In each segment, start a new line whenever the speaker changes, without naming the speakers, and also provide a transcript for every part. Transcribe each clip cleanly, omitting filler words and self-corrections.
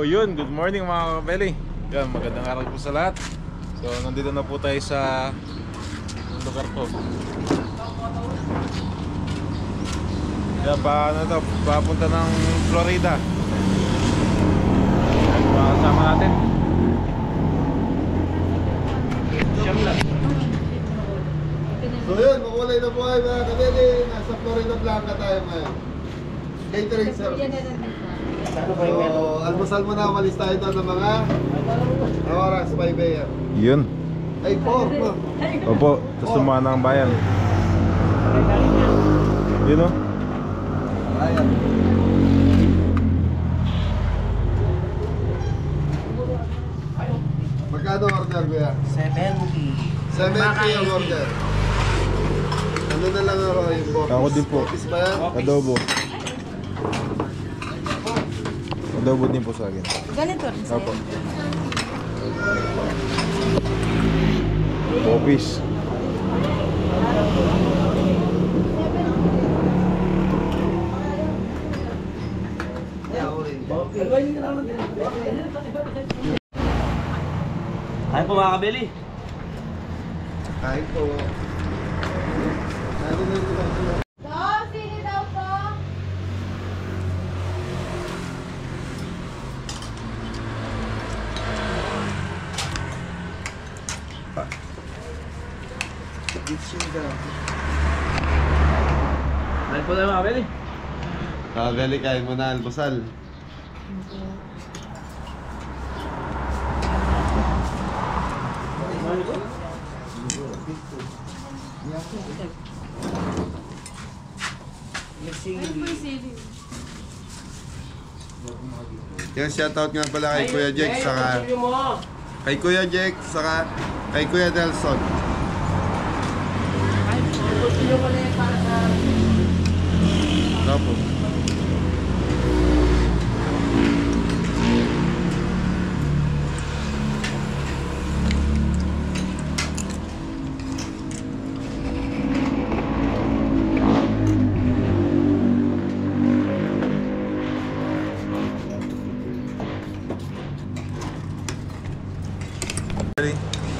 yun, good morning mga kabeli. Yan, magandang araw po sa lahat. So, nandito na po tayo sa lugar ko. Yan, papunta ng Florida. Yan, makasama natin.
So yun, makulay na po ay mga kabeli. Nasa Florida Blanca tayo ngayon. Catering service. So, almusal mo na, umalis tayo doon ng mga oras, 5 AM.
Yun.
Ay, 4 po.
Opo, tapos sumana ang bayan. Yun o.
Ayan. Magkano order ko yan?
70.
70 ang order. Ano na lang ako yung bopis?
Ako din po.
Bopis ba yan?
Adobo. Adobo din po sa akin.
Ganito rin sa'yo.
Opo. Popis.
Ay po mga kabili.
Kain po. Ano na ito lang sila?
Sino daw po?
Ay po tayo mga kabili.
Kabeli, kain mo na almusal. Yan, shoutout nga pala kay Kuya Jake, saka kay Kuya Jake, saka kay Kuya Nelson. Opo.
Ready?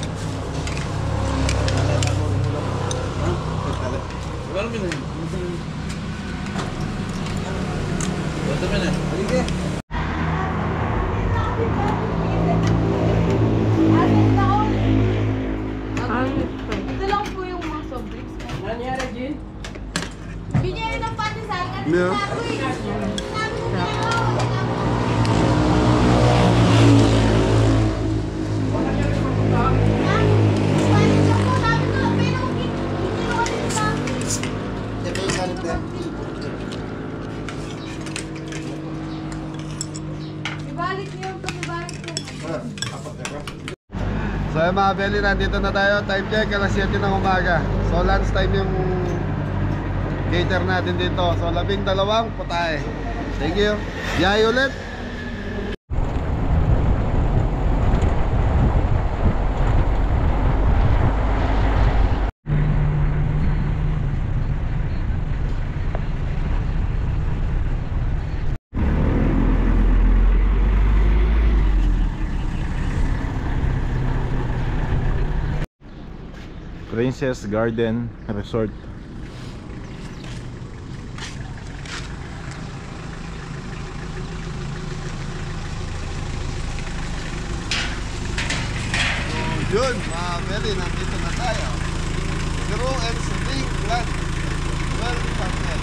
Ito lang po yung mga soft drinks.
Nangyari, Jin?
Binigyan ng pandesal.
Yeah.
Ibalik niyo yung pag-ibalik ko.
So yung mga belly, nandito na tayo. Time check, alas 7 ng umaga. So lunch time yung cater natin dito. So 12 putahe. Thank you. Yay ulit.
Princess Garden Resort.
Yun, mga belly, nandito na tayo. Drew and Sting Land. Well partner.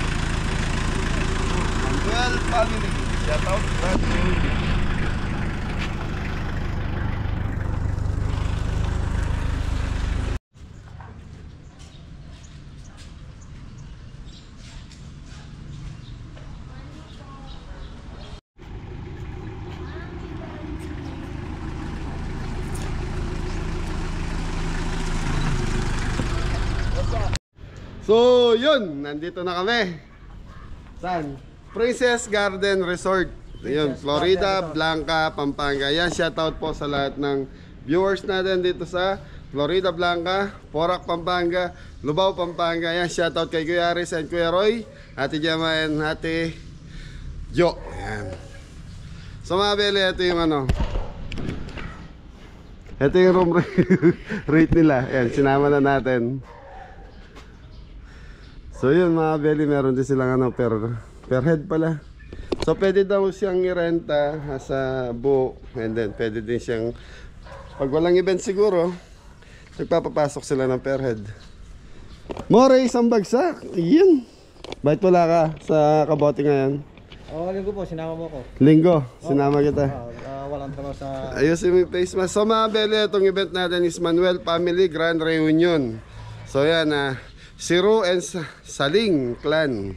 Well family. Shout out. So, yun, nandito na kami. Saan? Princess Garden Resort. Ayun, Florida Blanca, Pampanga. Yan, shoutout po sa lahat ng viewers natin dito sa Florida Blanca, Porac, Pampanga, Lubao, Pampanga. Yan, shoutout kay Kuya Aris and Kuya Roy, Ate Gemma and Ate Jo. Yan. So mga Beli, ito yung ano. Ito yung room rate nila. Ayan, sinama na natin. So yun mga Beli, meron din silang ano, per head pala. So pwede daw siyang i-renta sa buo. And then pwede din siyang, pag walang event siguro, nagpapapasok sila ng per head. More, isang bagsak. Yun. Bakit wala ka sa Kabote ngayon?
Linggo po, sinama mo ko.
Linggo, sinama kita.
Walang trabaho sa...
Ayusin mo yung face mask. So mga Beli, itong event natin is Manuel Family Grand Reunion. So yan, Siru and Saling Clan.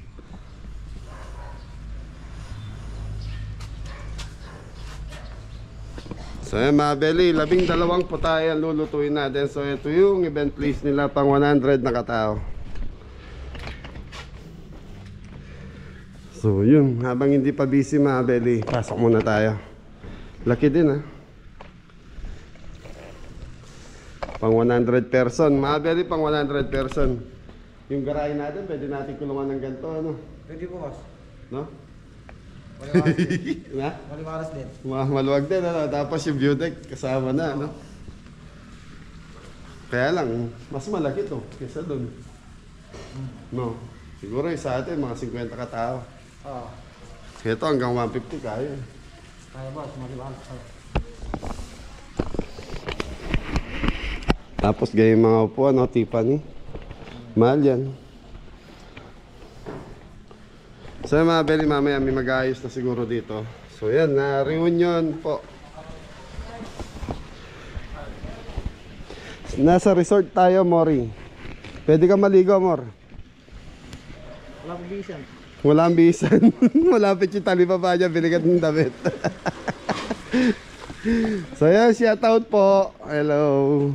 So yan mga Beli, 12 putahe ang lulutuin natin. So ito yung event place nila, pang 100 na katao. So yun, habang hindi pa busy mga Beli, pasok muna tayo. Laki din pang 100 person, mga Beli, pang 100 person. Yung garahe natin, pwede natin kulungan ng ganito, ano?
Pwede po, boss.
No? Na?
Maliwaras din.
Maluwag din, ano? Tapos yung view deck kasama na, ano? Kaya lang, mas malaki to kaysa dun. No? Siguro yung sa atin, mga 50 katao.
Oo.
Ito hanggang 150 kaya.
Kaya boss, maliwaras.
Tapos ganyan mga upuan, no? Tiffany. Mahal yan. So mga Beli, mamaya may mag-aayos na siguro dito. So yan, na reunion po. Nasa resort tayo, Mori. Pwede ka maligo, Mor.
Wala po bisan.
Walang bisan. Malapit yung talipapa niya, binigat ng damit. So yan, shout out po. Hello.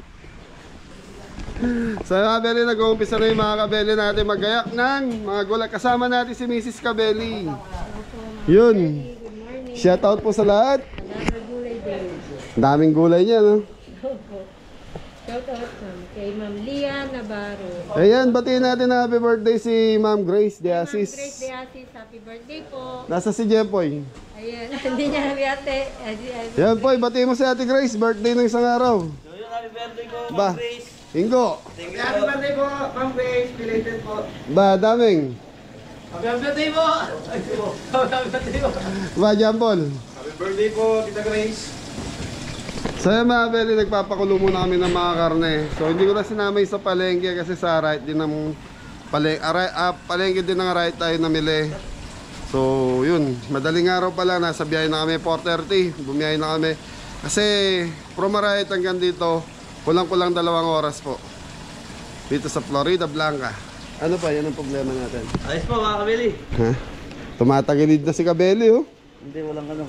So mga Beli, nag-uumpisa na yung mga kabeli natin magayak ng mga gulay. Kasama natin si Mrs. Kabeli. Yun. Shout out po sa lahat. Daming gulay niya, no?
Shout out kay Ma'am Lia Navarro.
Ayan, batiin natin na happy birthday si Ma'am Grace De
Ma'am
Asis.
Grace De Asis, happy birthday po.
Nasa si Jempoy.
Ayan, hindi niya nabi ate.
Yan po, batiin mo si Ate Grace, birthday ng isang araw.
So yun, happy birthday ko,
Ba,
Ma'am Grace.
Ingo.
Thank you. Happy birthday po, Ma'am Grace. Belated po.
Ba, daming.
Happy birthday po. Happy birthday po.
Ba, Jampol.
Happy birthday po, Tita Grace.
So yan mga Beli, nagpapakulo muna kami ng mga karne. So hindi ko na sinamay sa palengke kasi sa right din ng palengke din ng right tayo namili. So yun, madaling araw pa lang, nasa biyahe na kami 4:30, bumiyahe na kami. Kasi from right hanggang dito, kulang-kulang 2 oras po. Dito sa Florida Blanca. Ano pa, yan ang problema natin.
Ayos po, mga kabili.
Ha? Tumatagilid na si Kabeli, oh.
Hindi, walang ano.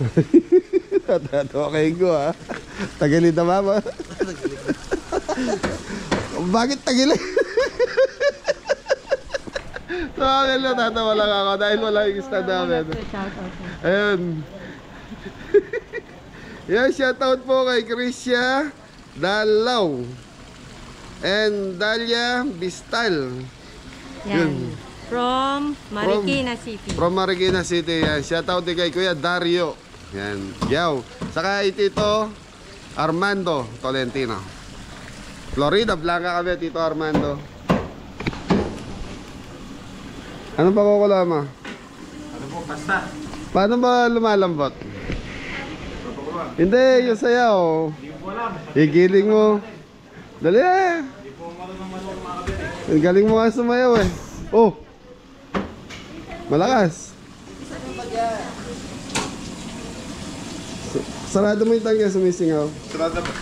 Okay ko, ha? Tagilid na mama. Bakit tagilid? Tawagin na, tatawa lang ako dahil wala yung stand namin.
Shout out.
Ayun. Yan, shoutout po kay Krisya Dalaw and Dalia Bistal.
Yan. From Marikina City.
From Marikina City. Yan, shoutout din kay Kuya Dario. Yan, yaw. Saka Tito Armando Tolentino. Florida Blanca kami, Tito Armando. Ano pa kukula mo?
Ano po, pasta.
Paano ba lumalambot? Hindi, yung sayaw. Igiling mo. Dali eh. Ang galing mo nga sumayaw eh. Oh. Malakas. Sarado mo yung tangga, sumisingaw.
Sarado po.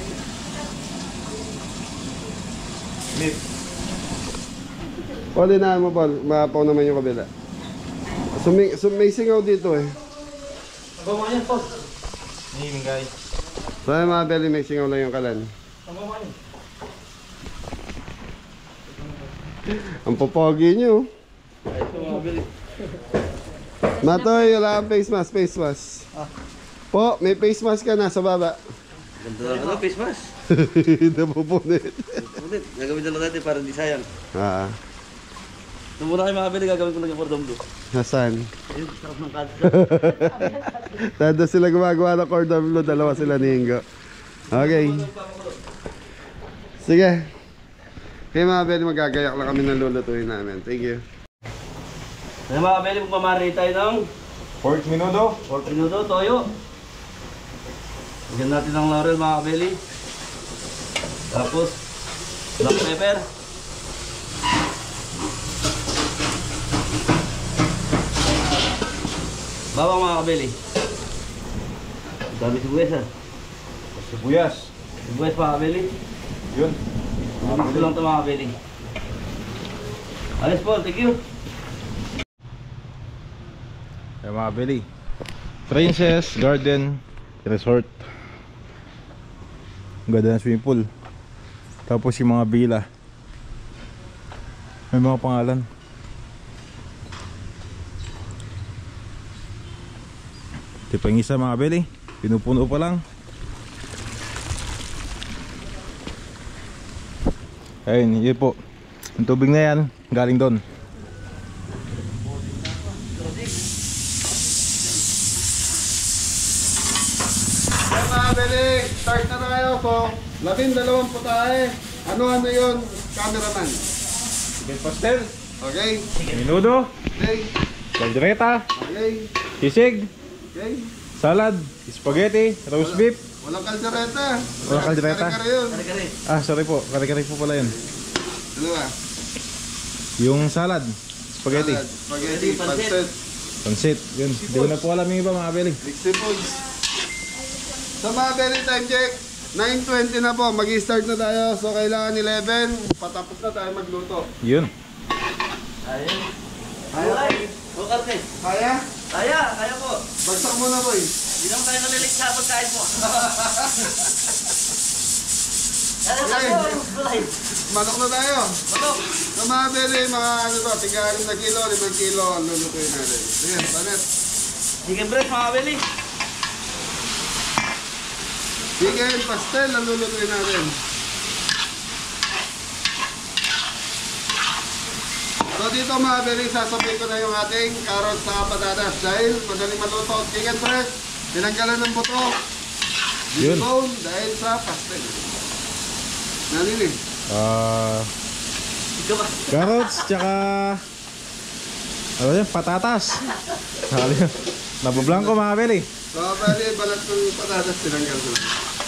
Meat.
Paul, inaan mo, Paul. Maapaw naman yung kabila. May singaw dito eh.
Bawa niya po.
Hihiming guys.
So yung mga Beli, may singaw lang yung kalan.
Bawa niya.
Ang popogi nyo.
Ayos po, mga kabili.
Matoy, wala kang face mask, face mask. Po, may face mask ka na sa baba.
Ganda na ano, face mask.
Napupunit.
Ulit, nagawin na lang natin para hindi sayang. Nung muna kayo makabili, gagawin ko lang yung cordon bleu.
Nasaan?
Ayun, sarap ng kalsa.
Tado sila gumagawa ng cordon bleu, dalawa sila ni Ingo. Okay. Sige. Kaya mga beli, magagayak lang kami ng lulutuin namin. Thank you.
Kaya makabili, magmamarinate tayo ng
Pork minudo.
pork minuto, toyo. Lagyan natin ng laurel mga kabeli. Tapos, black pepper. Bawang mga kabeli. Dami sibuyas ha.
Sibuyas.
Sibuyas mga kabeli.
Yun.
Gusto lang ito mga kabeli. Alis po, thank you.
Kaya mga beli. Princess Garden Resort. Ang ganda ng swimming pool. Tapos yung mga villa. May mga pangalan. Ito pa yung isa mga beli. Pinupuno pa lang. Ayun, yun po. Yung tubig na yan, galing doon.
Kaya mga beli, start na tayo po. 12 putahe. Ano yun, cameraman?
Chicken pastel,
Okay?
minudo,
Okay?
caldereta,
Okay?
sisig,
Okay?
salad, spaghetti, roast beef.
Walang kaldereta.
Walang kaldereta?
Kare-kare yun.
Kare-kare.
Ah, sorry po, kare-kare po pala yun.
Ano ba?
Yung salad, spaghetti,
Salad, Spaghetti,
Pancit.
pancit.
pansit, yun. Hindi ko na po alam yung iba mga beli.
Mixed foods. Sa mga belly time check, 9:20 na po, mag-start na tayo. So kailangan 11, patapos na tayo magluto.
Yun.
Ayun. Ayun. O karte.
Kaya?
Kaya po.
Bagsak mo na boy.
Hindi naman tayo nalilig sa pagkain po. Ano
Okay.
gulay?
Manok na tayo.
Manok.
Sa mga belly, mga ano to, tiga 6 na kilo, 5 kilo, ang lulutuin natin. Sige, panet.
Chicken breast mga kabeli.
Chicken pastel, ang lulutuin natin. So dito mga belly, sasabihin ko na yung ating carrots sa patatas dahil madaling maluto. Chicken breast, tinanggalan ng buto.
Yun.
Bone dahil sa pastel. Nanilig.
Ikaw ba?
Carrots, tsaka ano yun, patatas. Nabablanko mga beli.
So bali, balat ng patatas tinanggal ko.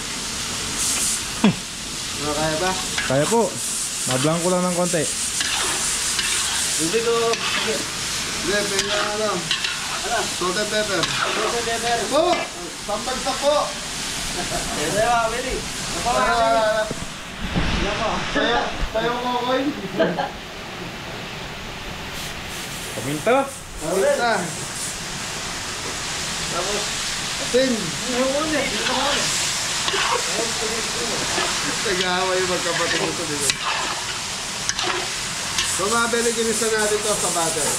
Ano, kaya ba?
Kaya po, nablanko lang ng konti.
Hindi ko. Sige.
Hindi, pwede ano.
Ano?
Salt and pepper.
Chicken pepper.
Po! Pampagsak po!
Kaya tayo mga kabeli. Ano pa mga kabeli? Yan po.
Tayo ko, Koy.
Paminta.
Pizza.
Tapos.
Asin.
Yung una eh. Yung una.
Nag-aaway yung magkapatid ito dito. So mga beli, ginisa natin to sa butter.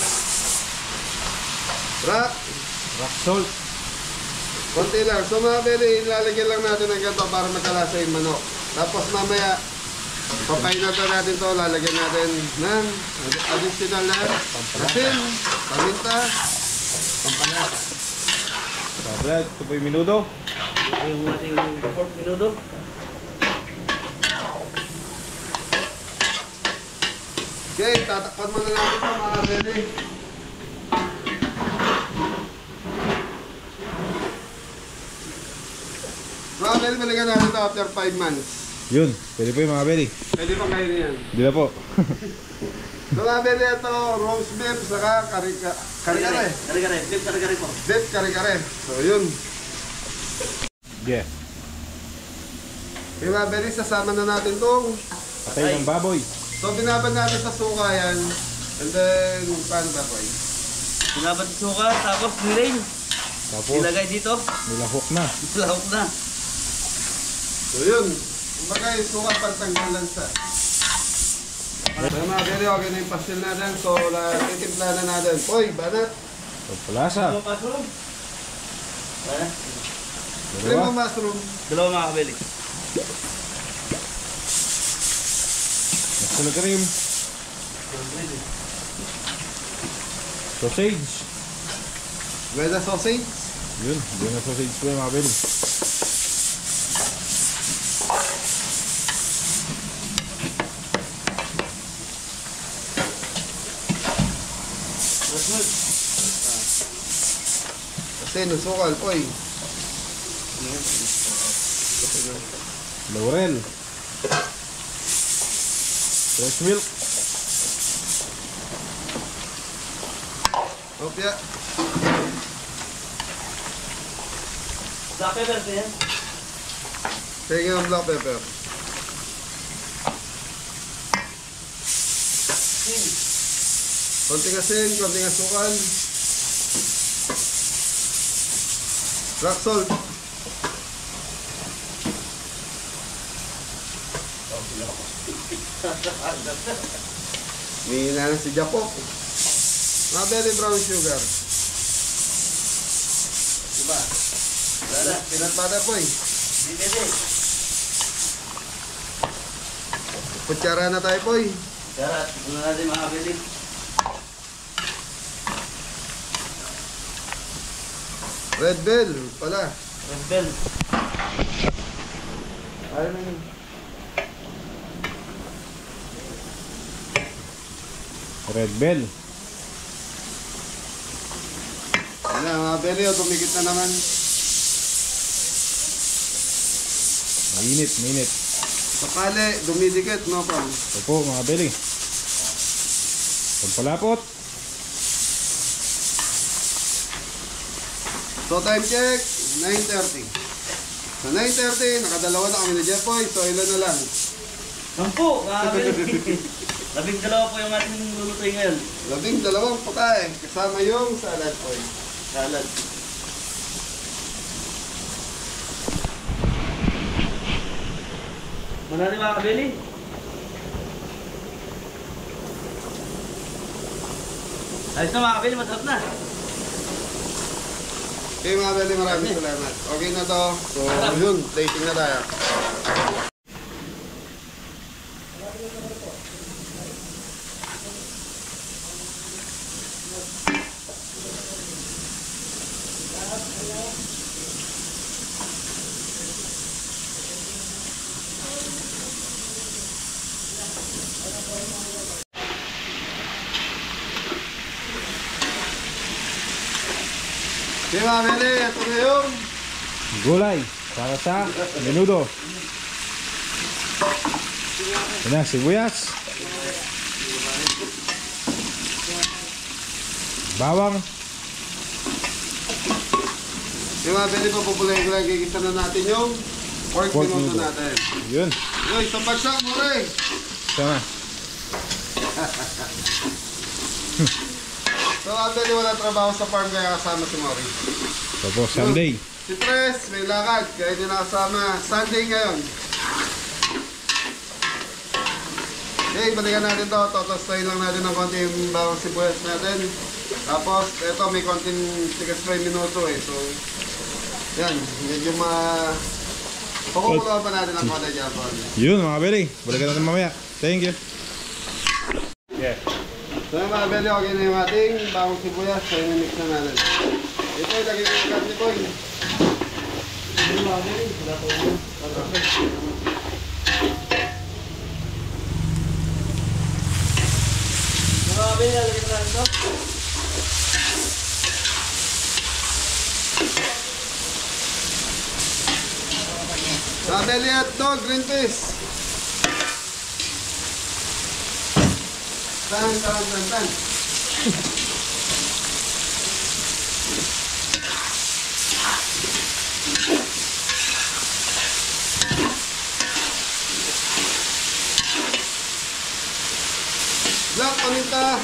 Rock.
Rock salt.
Konti lang. So mga beli, ilalagyan lang natin ng ganito para magkalasa yung manok. Tapos mamaya, papainatan natin to, lalagyan natin ng additional na asin, paminta, pampalasa.
Sabrad, ito po yung minudo.
Yung ating pork minuto.
Okay, tatakpan muna natin ito mga beli. Mga beli, malagyan natin ito after 5 months.
Yun, pwede po yung mga beli.
Pwede pa kayo yan.
Hindi na po.
So mga beli, ito roast beef, saka kare-kare.
Kare-kare. Beef kare-kare po.
Beef kare-kare. So yun.
Yeah.
Okay mga beli, sasama na natin itong.
Patay ng baboy.
So binabad natin sa suka yan. And then, paano ba boy?
Sinabad yung suka. Tapos nilain.
Tapos,
Ilagay dito.
nilahok na.
Lahok na.
So yun. Kumbaga yung suka pantanggal lang sa. So mga beli, okay na yung pastil natin. So titimpla na natin. Uy, banat.
Palasa.
Ano mushroom? Wala.
Cream
Dalawa.
of mushroom.
Dalawa mga kabeli.
Nagsul cream. Sausage.
Buena sausage.
Yun, yun na sausage po yung mga beli.
Kasi nusukal, oy.
Laurel. Fresh milk.
Opya.
Black pepper pa yan.
Tingin ang black pepper. Konting asin, konting asukal. Rock salt. Mina na si Japok. Mga very brown sugar. Diba?
Wala.
Peanut butter po eh.
Hindi pwede.
Kutsara na tayo po eh.
Tara, tignan natin mga beli.
Red bell pala.
Red bell.
Ayun na yun.
Red bell.
Ayan na mga belly, tumikit na naman.
Mainit, mainit.
Sakali, dumidikit, no problem.
Ito po mga beli. Pagpalapot.
So time check, 9:30. Sa 9:30, nakadalawa na kami na Jepoy, so ilan na lang?
10 mga beli. 12 po yung ating lulutuin ngayon.
12 putay, kasama yung salad po.
Salad. Manali mga kabili. Ayos na mga kabili, masarap na.
Okay mga belly, maraming salamat. Okay na to, so yun, plating na tayo. Okay mga belly, ito na yung
Gulay. Para sa menudo. Yan na, sibuyas. Bawang.
Okay mga belly, papupulay ko lang, gigisa na natin yung pork
Pork
minuto
minuto.
natin.
Yun.
Yoy, isang bagsak mo rin!
Sama.
So actually wala trabaho sa farm kaya kasama si Mori.
Ito po, Sunday.
Si Tres, may lakad, kaya hindi nakasama. Sunday ngayon. Okay, balikan natin to. Totostayin lang natin ng konti yung bawang sibuyas natin. Tapos, eto may konting tigas pa yung minuto eh. So, yan. Medyo pakukuloan pa natin ang konti dyan po.
Yun mga beli. Balikan natin mamaya. Thank you. Yeah.
So yung mga beli, okay na yung ating bawang sibuyas. So, mix na natin. Ito, lagay ko yung karne po. Yung mga beli, wala po yun.
Mga kabili, lalagyan na natin ito.
Mga beli at dog, green peas. Tan. Black paminta.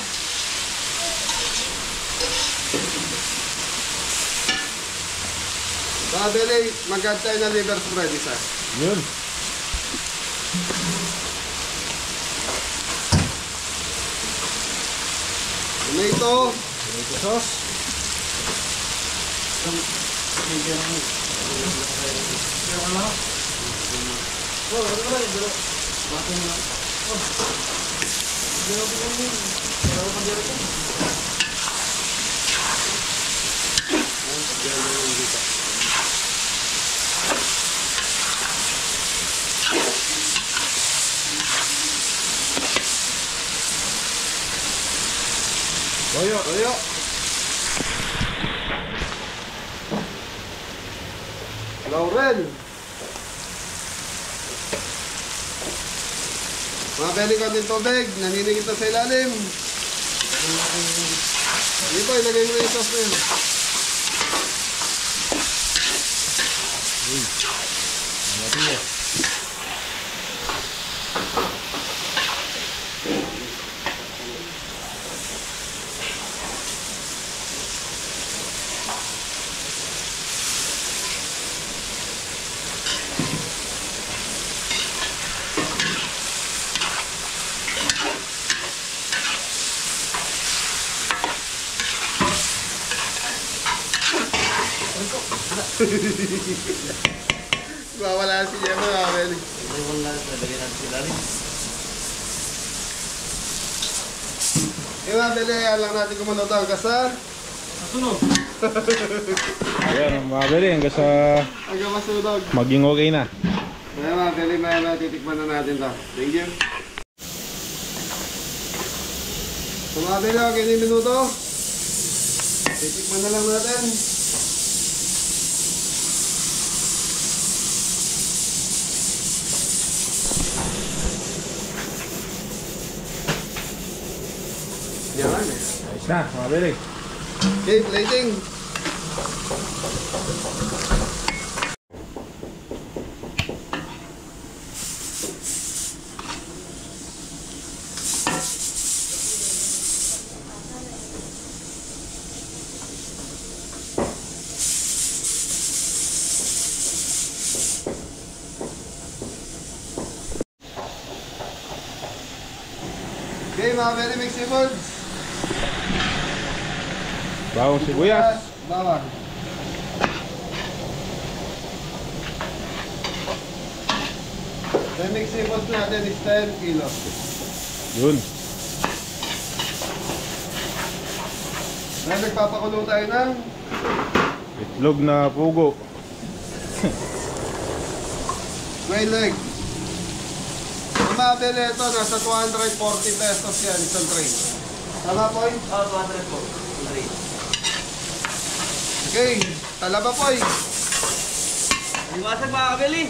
Mga beli, mag-add tayo na liver spread isa.
Yun.
Tomato.
Tomato sauce. Toyo.
Toyo. Laurel. Mga pwede konting tubig, naninigit na sa ilalim. Dito, ilagay mo na yung sauce na yun. Wala si Gemma, mga pwede.
Wala, nalagyan natin sila rin.
Yung mga pwede, lang natin kumulo ito hanggang sa...
Sunog.
Ayan mga beli, hanggang sa
Hanggang masunog.
maging okay na.
Kaya mga pwede, may titikman na natin ito. Thank you. So mga pwede, okay na yung minuto. Titikman na lang natin. Yan eh.
Ayos na mga beli.
Okay, plating. Okay, mga very mixed seafoods.
Bawang sibuyas.
Bawang. The mixed seafoods natin is 10 kilos.
Yun.
Dahil nagpapakulo tayo ng
Itlog na pugo.
quail leg. Ang mabili ito, nasa 240 pesos yan, isang tray. Tama po eh?
Oo, 200 po.
Okay, talaba po eh.
Iwasag mga kabili.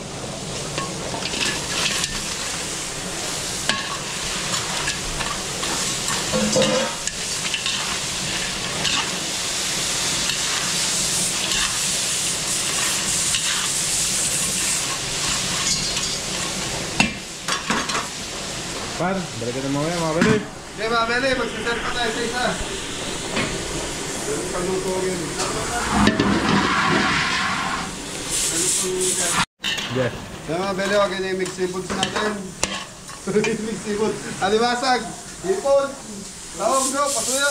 Pan, balikan na mamaya mga beli.
Okay, mabili, magsiset pa tayo sa isa. Paluto yun.
Yes.
Kaya mabili, wag yun yung mixed seafoods natin. Mixed seafood. Alibasag, hipon, tahong bro, pasuyo.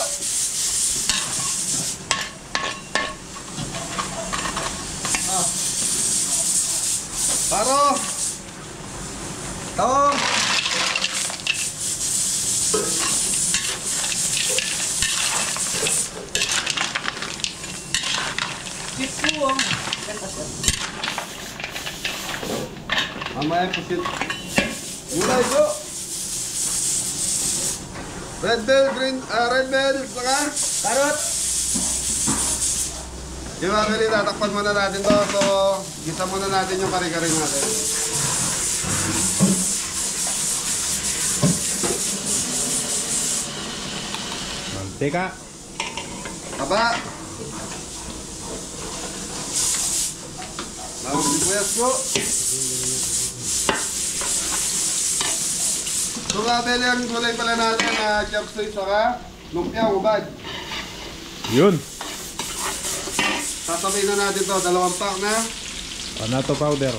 Paro. Tahong. Mamaya pusit. Gulay bro. Red bell, red bell, saka
Karot.
yung mga pwede, tatakpan muna natin to. So, gisa muna natin yung kari-kari natin.
Mantika.
Taba. Bawang sibuyas ko. So, kabeli ang gulay pala natin na chopstick saka lumpia, ubad.
Yun.
Sasabihin na natin to, 2 pack na.
Panato powder.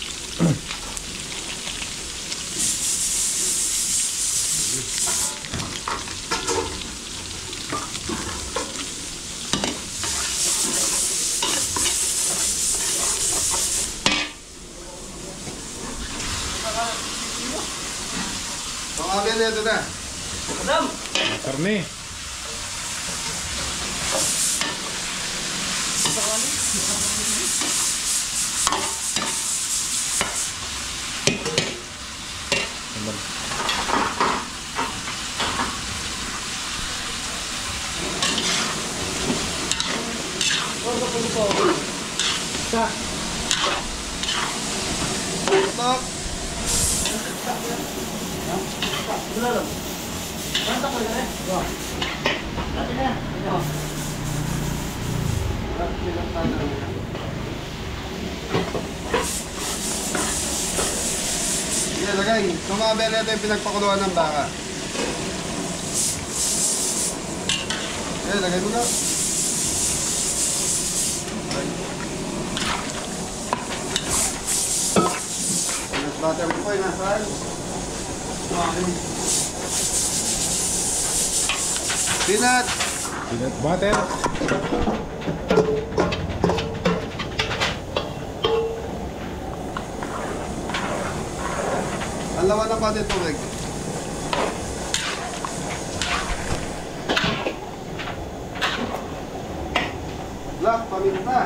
So, kabeli ito na.
Madam.
Karne.
Stop. Sige, lagay. Sumabel ito yung pinagpakuluan ng baka. Sige, lagay mo ka. Peanut butter mo po, nasaan? Peanut!
Peanut butter.
Ang lawan ng konti tubig. Black, paminta.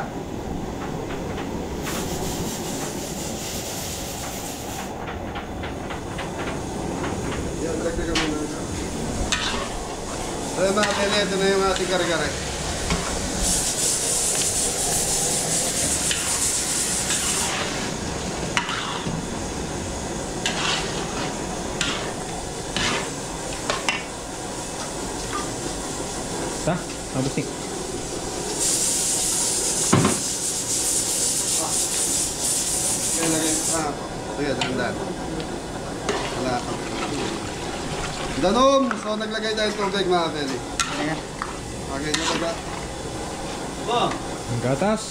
Yan, dagdagan mo na. So mga pele, ito na yung ating kare-kare.
Ta? Mabusik.
Kaya lagay, sige, dandan. Wala. Danom! So naglagay tayo tubig mga pele. Okay, ito ba?
Ang gatas.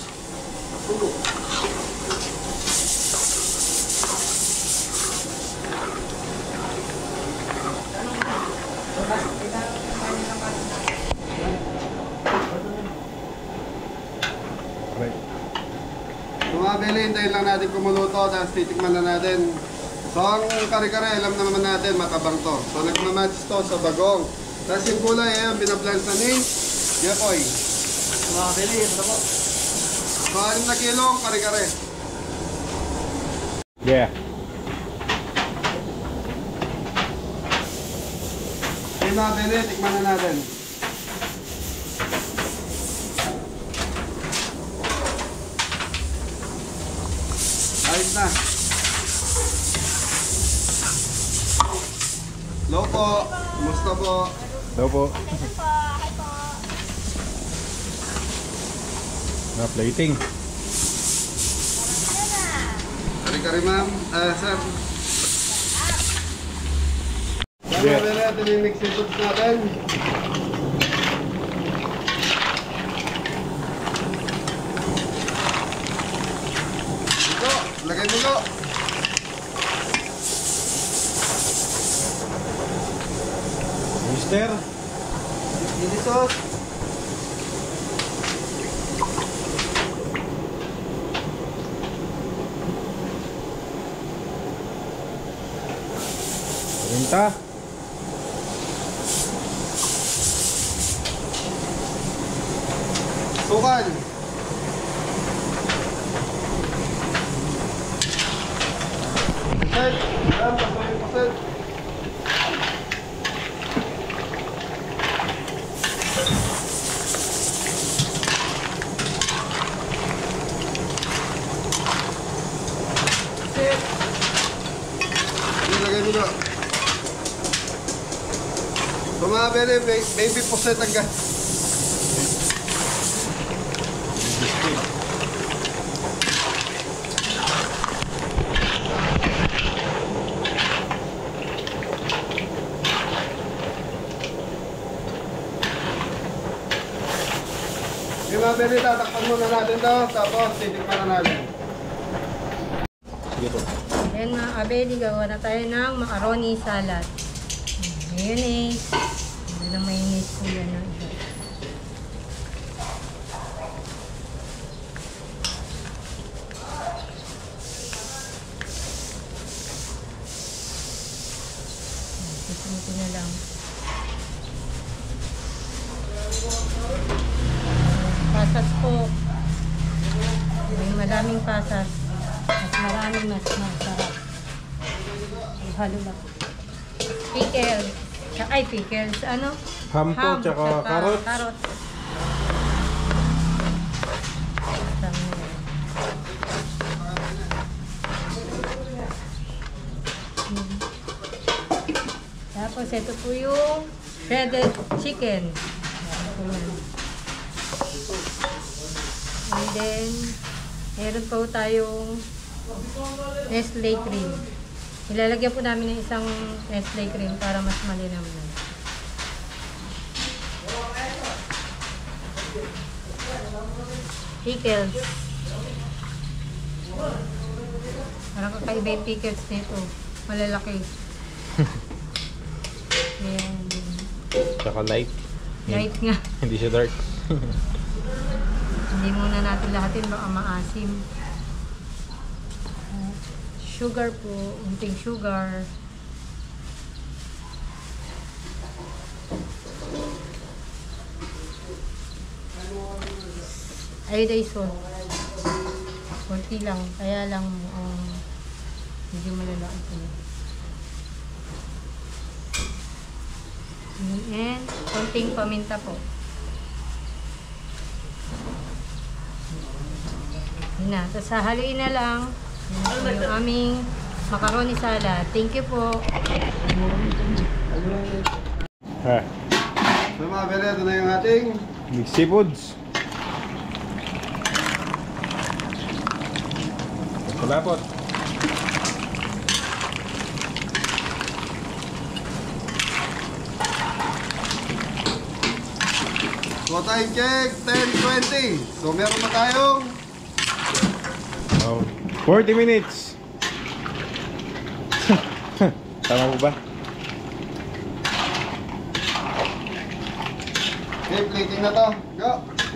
Right.
Tumabili, hintayin lang natin kumuluto, tapos titikman na natin. So ang kare-kare, alam naman natin, matabang to. So nagmamatch to sa bagong. Tapos yung kulay, ayan, binablans na ni Jepoy.
Tumabili, ito po.
So 6 na kilong kare-kare.
Yeah.
Tumabili, tikman na natin. Ayos na. Hello po. Kumusta po?
Daw po. Na plating.
Kare-kare ma'am. Sir.
Yeah.
Tumabili natin yung mixing foods natin. Ito, lagay mo ko.
Mister.
Chili sauce.
Paminta.
Sukal. Paset. Ayan, pasoy paset. Paset. Ilagay mo na. Tumabili, baby paset agad. Yung mga beli, tatakpan muna natin to, tapos titikman na natin.
Sige po.
Then mga kabeli, gawa na tayo ng macaroni salad. Mayonnaise. Hindi na mayonnaise po yan ng iba. Ito na lang. Pasas po. May madaming pasas. Mas marami, mas masarap. Halo lang. Pickles. Ay, pickles. Ano?
Ham po, tsaka carrots.
Carrots. Tapos ito po yung shredded chicken. Ayan po yan. And then, meron po tayong Nestle cream. Ilalagyan po namin ng isang Nestle cream para mas malinaw na. Pickles. Parang kakaiba yung pickles nito. Malalaki. Ayan.
Tsaka light.
Light nga.
Hindi siya dark.
Hindi muna natin lahatin, baka maasim. Sugar po, unting sugar. Iodized salt. Kunti lang, kaya lang medyo malalaki po. And konting paminta po. Yun na, tapos hahaluin na lang. Yun po yung aming macaroni salad. Thank you po.
Ha,
So mga bele, ito na yung ating
mixed seafoods. Salapot.
so time check, 10:20. So meron na tayong
Oh, 40 minutes. Tama po ba?
okay, plating na to. Go!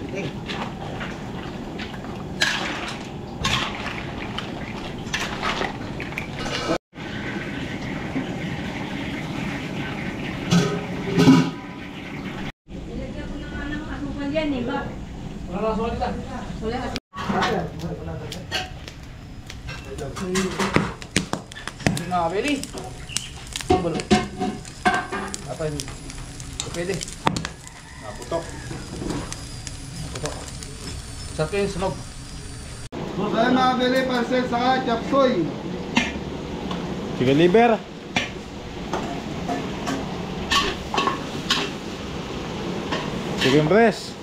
Nilagyan ko ng asukal yan eh, ba? Wala asukal dyan. Wala asukal.
Mga Beli. Sambal. Apa ini? Pwede.
Naputok.
Satu yung sunog.
So ayun mga bele, pansel saka chop suey.
Chicken liver. Chicken breast.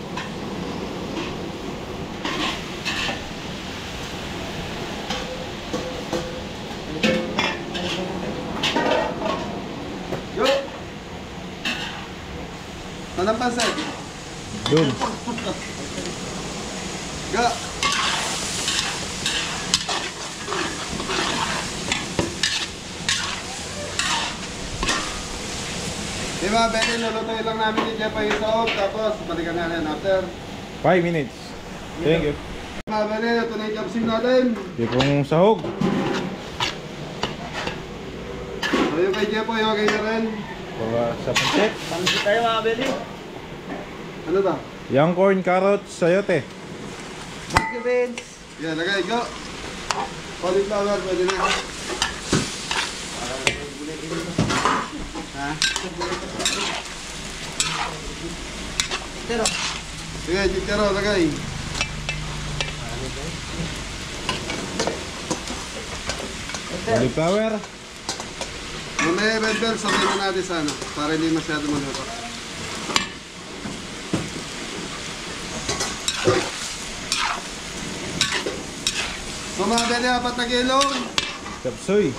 Go! Saan ang pansel?
Dun.
Go! Di ba, bete, lulutuin lang namin ni Jeff yung sahog, tapos balikan natin after.
5 minutes. Thank you.
Mga bete, ito na yung chopsim natin.
Di pong sahog.
So yung kay Jeff, yung kay na rin.
Para sa pancit.
Pansit tayo mga Beli.
Ano to?
Young corn, carrots, sayote.
Thank you, Vince.
Yan, lagay, go! Cauliflower, pwede na. Ha?
Pero,
Sige, chicharo, lagay.
Cauliflower.
Mamaya red bell, sabay na natin sa ano, para hindi masyado maluto. So mga bele, 4 na kilo.
Chop suey.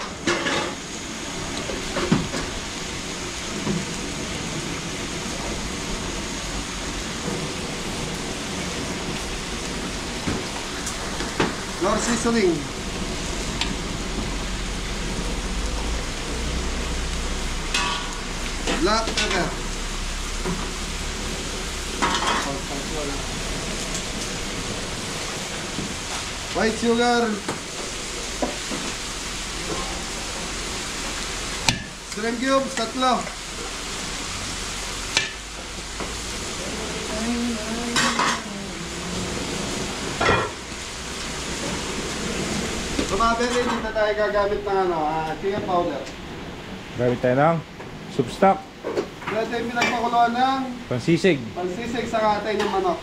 Nor seasoning. Black pepper. White sugar. Shrimp cubes, 3. So mga Beli, dito tayo gagamit ng chicken powder.
Gamit tayo ng soup stock,
Dito tayo pinagpakuluan ng
pansisig.
pansisig sa katay ng manok.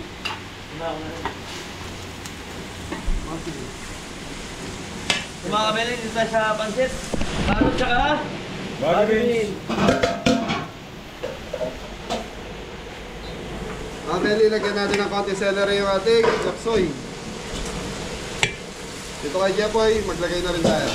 Mga kabeli, dito tayo sa pansit. Bakit tsaka?
Bagay beans.
Mga Beli, lagyan natin ng konti celery yung ating chapsoy. Dito kay Jepoy, maglagay na rin tayo.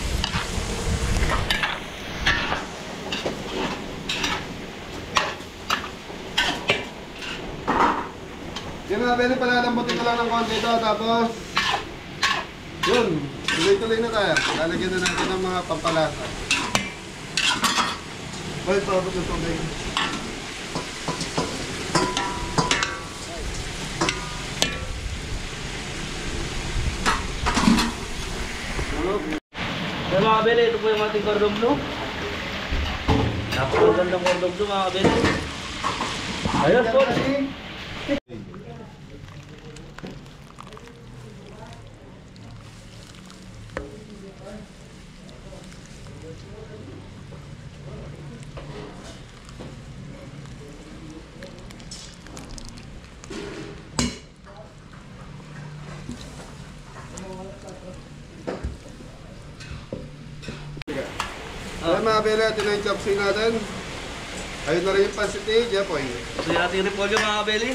Yun mga Beli, palalambutin ko lang ng konti ito. Tapos, yun, tuloy-tuloy na tayo. Lalagyan na natin ng mga pampalasa. Hoy, tapos na tubig.
Kaya mga kabeli, ito po yung ating cordon bleu. Napakagandang cordon bleu mga kabeli. Ayun po.
Ayan mga Beli, ito na yung chopsy natin. Ayun na rin yung pansit ni Jepoy.
Ito yung ating repolyo mga kabeli.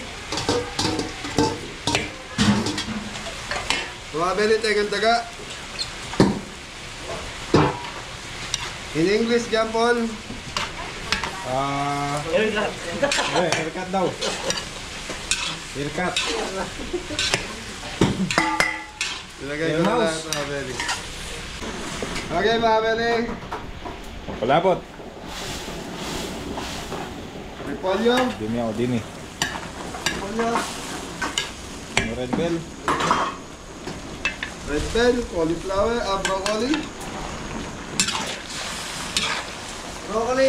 Mga Beli, tegang taga. In English, Jampol.
Ayun lang.
Haircut daw. Haircut.
Ilagay ko na lahat mga Beli. Okay mga Beli.
Palapot.
Repolyo.
Dini ako, dini.
Repolyo.
Red bell.
Red bell, cauliflower, broccoli. Broccoli.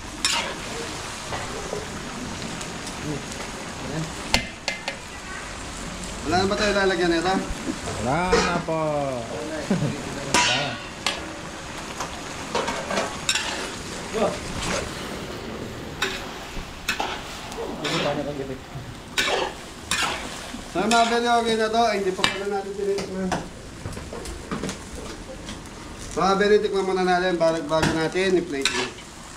Wala na ba tayo lalagyan nito?
Wala na po.
So mga Beli, okay na to. Ay, hindi pa pala natin tinitikman. Mga Beli, tikman muna natin bago natin i-plate mo.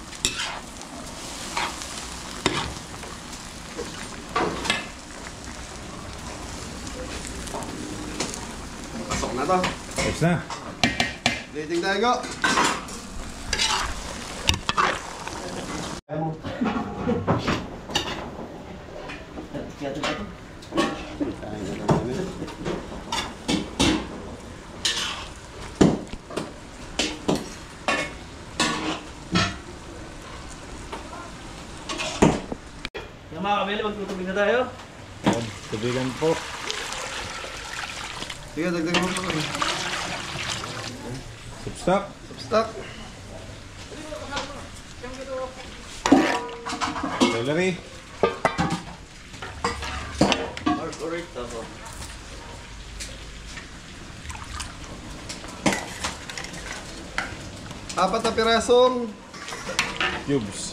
Pasok na to.
Tapos na.
Plating tayo, go.
Yung mga kabeli, magtutubig na tayo.
Ayan, tubigan po.
Sige, dagdag mo pa.
Soup stock.
Stop.
Celery.
Correct. Ako.
Apat na pirasong
Cubes.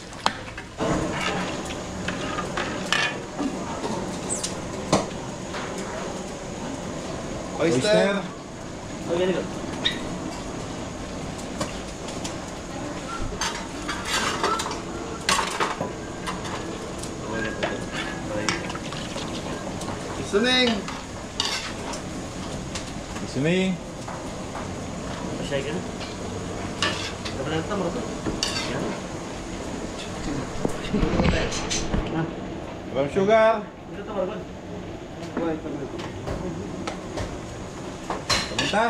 oyster.
Oh, ganito.
Suning.
Seasoning.
Masyay ka na. Dapat na ito, mga yan.
Brown sugar.
Ito ito, mga
Paminta.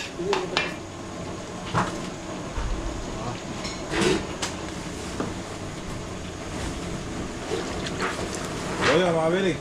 Oyo, mga bili.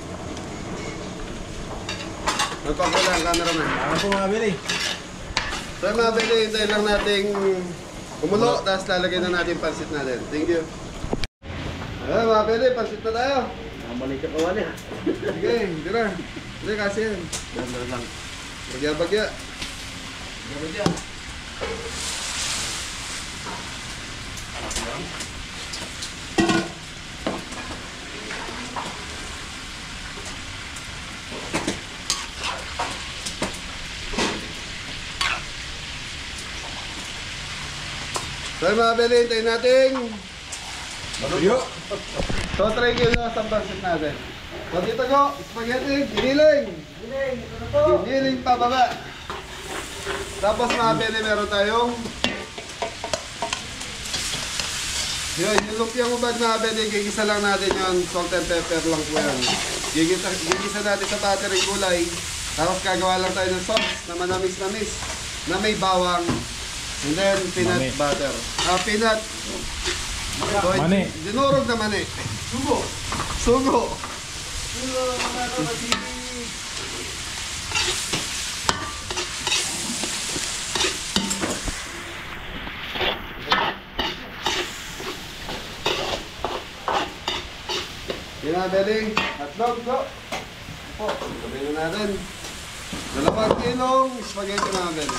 Nagpapala ang cameraman.
Ano po mga bili?
So mga Beli, hintayin lang nating kumulo, tapos lalagyan na natin pansit natin. Thank you. Ayan mga Beli, pansit na tayo.
Namalik ka kawali ha.
Sige, tira. Hindi kasi yan.
Ganda lang.
Bagya-bagya. So mga beli, hintayin natin.
Yo!
So 3 kilos ang pansit natin. So dito ko, spaghetti, giniling. Giniling pababa. Tapos mga beli, meron tayong yun, yung lumpiang ubad mga beli, gigisa lang natin yun. Salt and pepper lang po yan. Gigisa natin sa battery gulay. Tapos gagawa lang tayo ng sauce na manamis-namis na may bawang. And then peanut
Mani.
butter. Peanut. So,
Mani.
dinurog na mani. Sugo. Sugo. Sugo mga kapatid. Ginabeli. Hotdog ko. Po, sabihin na natin. 2 kilong spaghetti mga beli.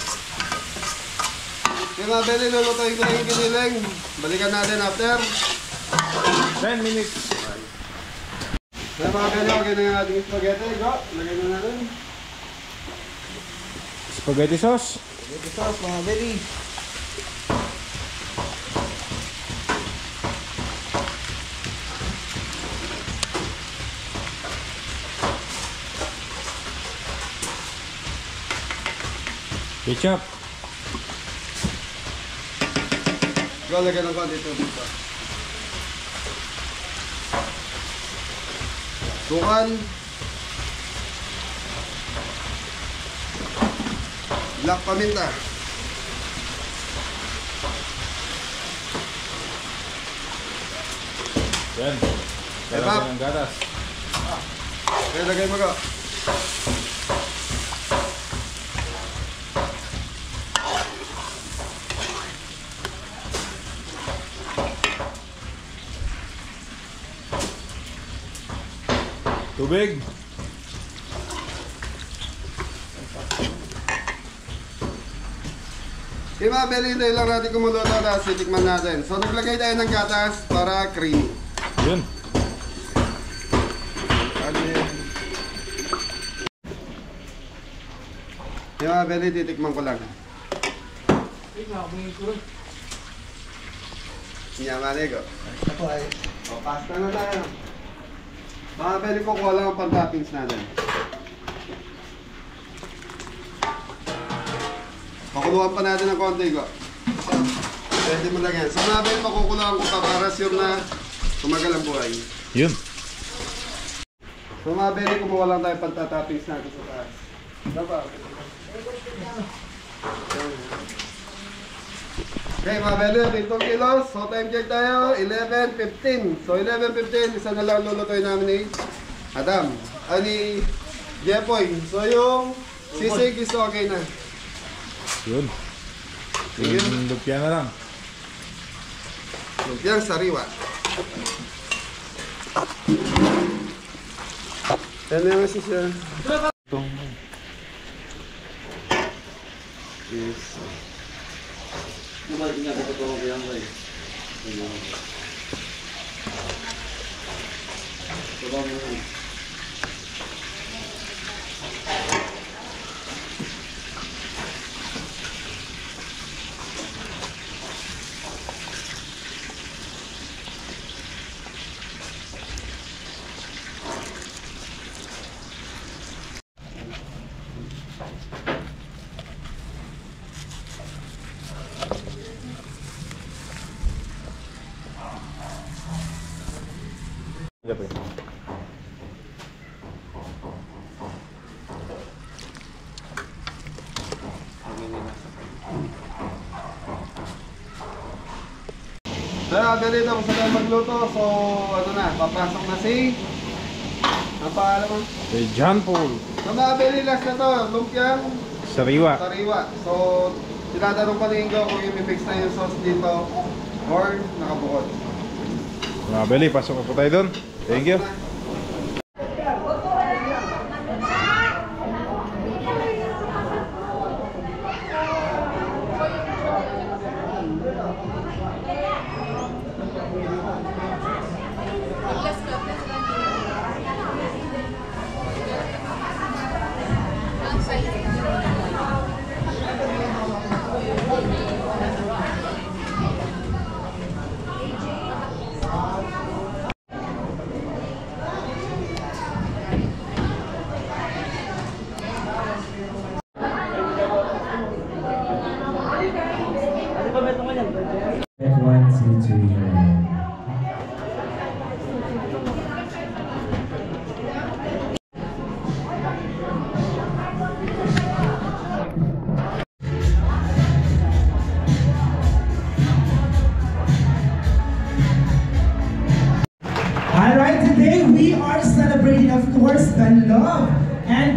Okay mga beli, lulutuin ko lang yung giniling. Balikan natin after
10 minutes.
Kaya mga beli, okay na yung ating spaghetti. Go, lagay na natin.
Spaghetti sauce.
Spaghetti sauce mga beli.
Ketchup.
Go, lagyan ng konti tubig pa. Sukan. Black paminta.
Yan.
Ebap.
Lalagyan ng gatas.
Okay, lagay mo go.
Tubig.
Okay mga beli, hintayin lang natin kumulo ito tapos titikman natin. So naglagay tayo ng gatas para creamy.
Yun.
Okay mga beli, titikman ko lang. Nyamane ko. O, pasta na tayo. Mga beli, kukuha lang ang pang-toppings natin. Pakuluan pa natin ng konti ko. Pwede mo lang yan. Sa mga beli, pakukuluan ko pa para sure na tumagal ang buhay.
Yun.
So mga beli, kumuha lang tayo pang-toppings natin sa taas. Dapat. Okay mga beli, 15 kilos. So time check tayo, 11:15. So 11:15, isa na lang lulutuin namin ni Adam. Ni Jepoy. So yung sisig is okay na.
Yun.
Sige.
Yung lumpia na lang.
Lumpiang sariwa. Yan na yung siya. Yes.
Balik nga dito ko yan guys.
Gabi.
So, ganito kung saan magluto. So, ano na, papasok na si... Ang pangalan mo?
Eh, John Paul.
So, mga belilas na to, lumpiang
Sariwa.
sariwa. So, tinatanong pa rin ko kung i-mix na yung sauce dito or nakabukod.
Mga beli, pasok na po tayo doon. Thank you.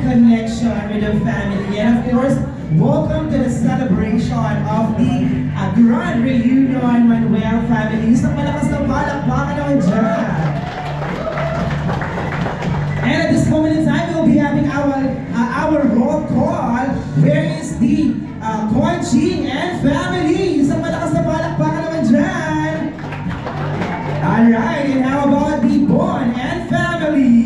connection with the family. And of course, welcome to the celebration of the Grand Reunion Manuel family. Isang malakas na palakpakan naman dyan. And at this moment in time, we'll be having our roll call. Where is the Conching and family? Isang malakas na palakpakan naman dyan. Alright, and how about the Bon and family?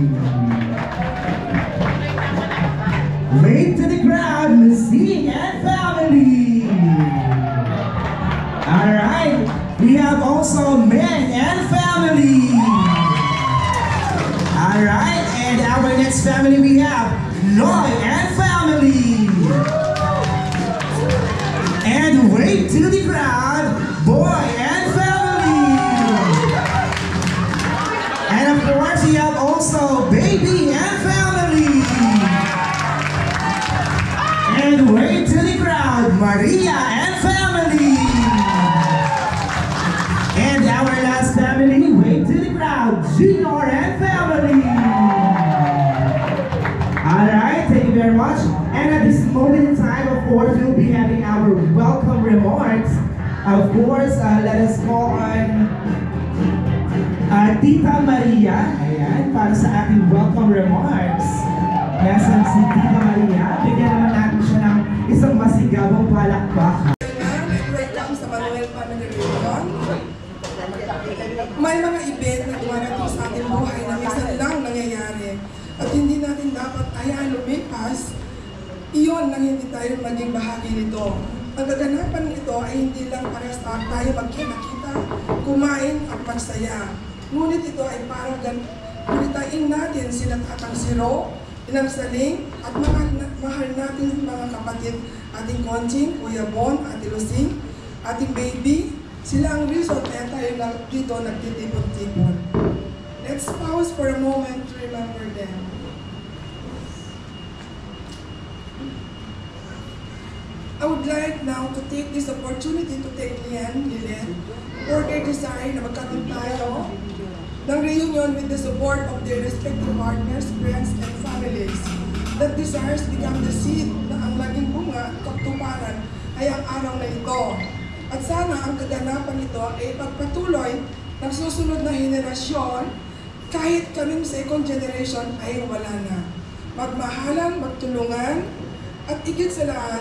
Wave to the crowd, Lasing and family. Alright, we have also Men and family. Alright, and our next family we have Loy and family. And wave to the crowd, Boy and family. And of course we have also Baby and family. And wave to the crowd, Maria and family. And our last family, wave to the crowd, Junior and family. Alright, thank you very much. And at this moment in time, of course, we'll be having our welcome remarks. Of course, let us call on Tita Maria. Ayan, para sa ating welcome remarks. Nasaan si Tita Maria? Bigyan naman natin siya ng isang masigabong palakpakan.
Welcome sa Manuel Family Reunion. May mga event na dumarating sa ating buhay na minsan lang nangyayari at hindi natin dapat hayaan lumipas. Iyon nang hindi tayo maging bahagi nito. Ang kaganapan nito ay hindi lang para sa tayo magkita-kita, kumain at magsaya. Ngunit ito ay parang gulitain natin sila Tatang Siro, Inang Saling, at mahal natin mga kapatid, ating Conching, Kuya Bon, Ate Lusing, ating Baby. Sila ang reason kaya tayo dito nagtitipon-tipon. Let's pause for a moment to remember them. I would like now to take this opportunity to thank Lian, Lilen, for their desire na magkaroon tayo ng reunion with the support of their respective partners, friends, and families. That desires become the seed na ang laging bunga at katuparan ay ang araw na ito. At sana ang kaganapan nito ay pagpatuloy ng susunod na henerasyon kahit kaming second generation ay wala na. Magmahalan, magtulungan, at igit sa lahat,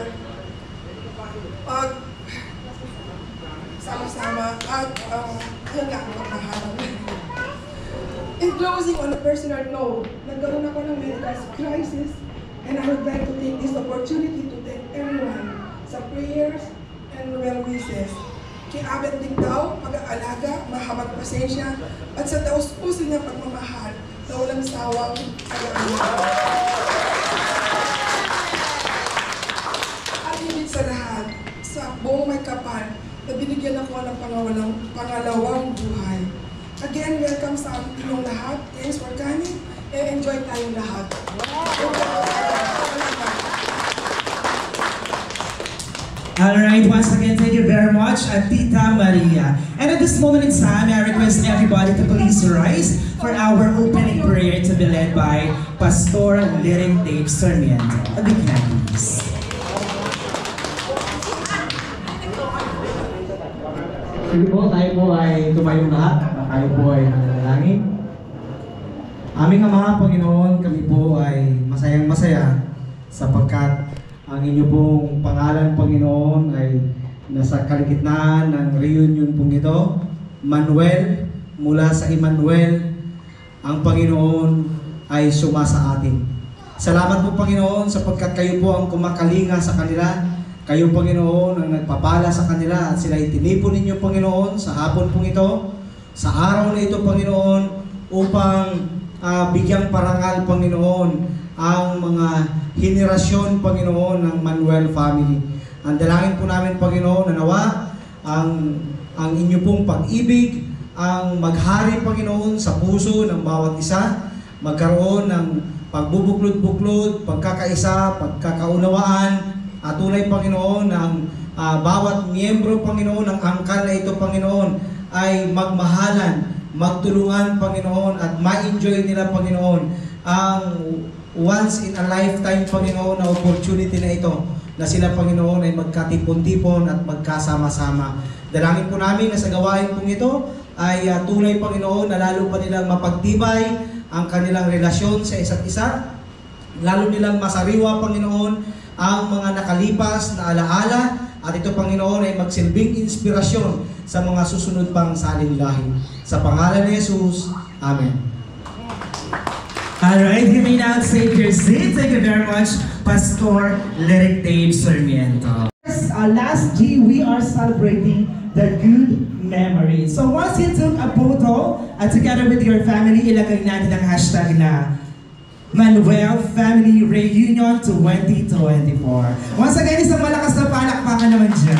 sama-sama at yun nga, magmahalan. In closing, on a personal note, nagkaroon ako ng medical crisis and I would like to take this opportunity to thank everyone sa prayers and well wishes. Kay Abet Digdaw, pag-aalaga, mahabag pasensya, at sa taus-puso niya pagmamahal na walang sawang alaala. At higit sa lahat, sa buong may kapal, na binigyan ako ng pangalawang buhay. Again, welcome sa inyong lahat. Thanks for coming and enjoy tayong lahat.
Alright, once again, thank you very much, Tita Maria. And at this moment in time, I request everybody to please rise for our opening prayer to be led by Pastor Lyric Dave Sarmiento. A big hand, please.
Sige po, tayo po ay tumayong lahat. Tayo po ay nananalangin. Aming Ama, Panginoon, kami po ay masayang-masaya sapagkat ang inyo pong pangalan, Panginoon, ay nasa kalagitnaan ng reunion pong ito. Manuel, mula sa Emmanuel, ang Panginoon ay sumasa atin. Salamat po, Panginoon, sapagkat kayo po ang kumakalinga sa kanila. Kayo, Panginoon, ang nagpapala sa kanila at sila itinipon ninyo, Panginoon, sa hapon pong ito, sa araw na ito, Panginoon, upang bigyang parangal, Panginoon, ang mga henerasyon, Panginoon, ng Manuel family. Ang dalangin po namin, Panginoon, na nawa ang inyo pong pag-ibig, ang maghari, Panginoon, sa puso ng bawat isa, magkaroon ng pagbubuklod-buklod, pagkakaisa, pagkakaunawaan, at tunay, Panginoon, ng bawat miyembro, Panginoon, ng angkan na ito, Panginoon, ay magmahalan, magtulungan, Panginoon, at ma-enjoy nila, Panginoon, ang once in a lifetime, Panginoon, na opportunity na ito na sila, Panginoon, ay magkatipon-tipon at magkasama-sama. Dalangin po namin na sa gawain pong ito ay tunay, Panginoon, na lalo pa nilang mapagtibay ang kanilang relasyon sa isa't isa. Lalo nilang masariwa, Panginoon, ang mga nakalipas na alaala. At ito, Panginoon, ay magsilbing inspirasyon sa mga susunod pang salinlahi. Sa pangalan ni Jesus, Amen.
Alright, you may now take your seat. Thank you very much, Pastor Lyric Dave Sarmiento. Last G, we are celebrating the good memories. So once you took a photo together with your family, ilagay natin ang hashtag na Manuel Family Reunion 2024. Once again, isang malakas na palakpakan naman dyan.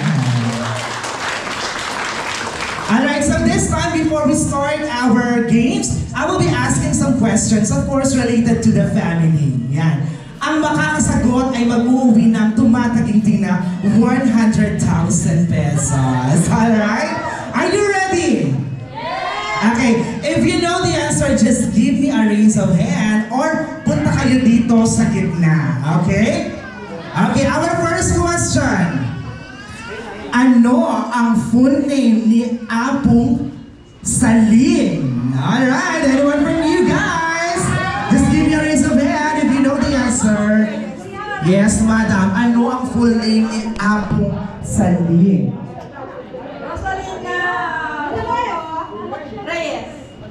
Alright, so this time before we start our games, I will be asking some questions, of course, related to the family. Yan. Ang makakasagot ay mag-uuwi ng tumataginting na 100,000 pesos. Alright? Are you ready? Okay, if you know the answer, just give me a raise of hand or punta kayo dito sa gitna. Okay? Okay, our first question. Ano ang full name ni Apong Salim? Alright, anyone from you guys? Just give me a raise of hand if you know the answer. Yes, madam. Ano ang full name ni Apong Salim?
Reyes.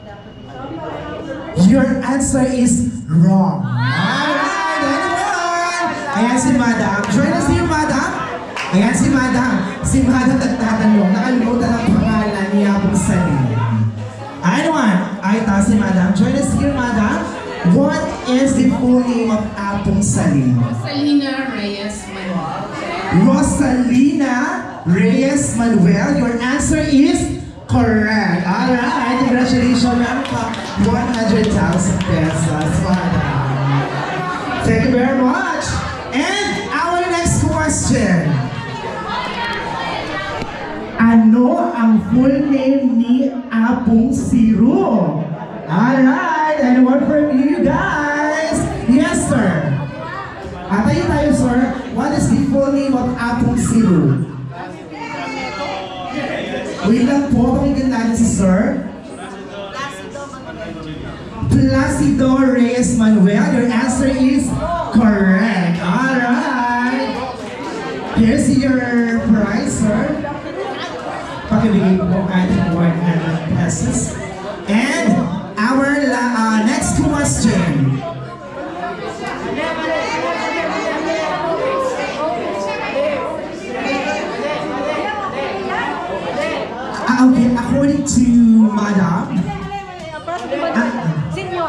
Your answer is wrong. Alright, anyone? Ayan si madam. Join us here, madam. Ayan si madam. Si madam nagtatanong. Nakalimutan ang pangalan ni Apong Salim. Anyone? Ay, ta si madam. Join us here, madam. What is the full name of Apong Salim?
Rosalina Reyes Manuel.
Rosalina Reyes Manuel. Your answer is correct. Alright, congratulations. Meron pa 100,000 pesos, madam. Thank you very much. And our next question. Ano ang full name ni Apong Siro? Alright, anyone from you guys? Yes, sir. Tayo, sir. What is the full name of Apong Siro? Wait lang po, pakinggan natin si sir. Placido Reyes Manuel. Your answer is correct. Alright. Here's your prize, sir. Pakibigay po ating 100 pesos. And our next question. Okay, according to Madam.
Senior.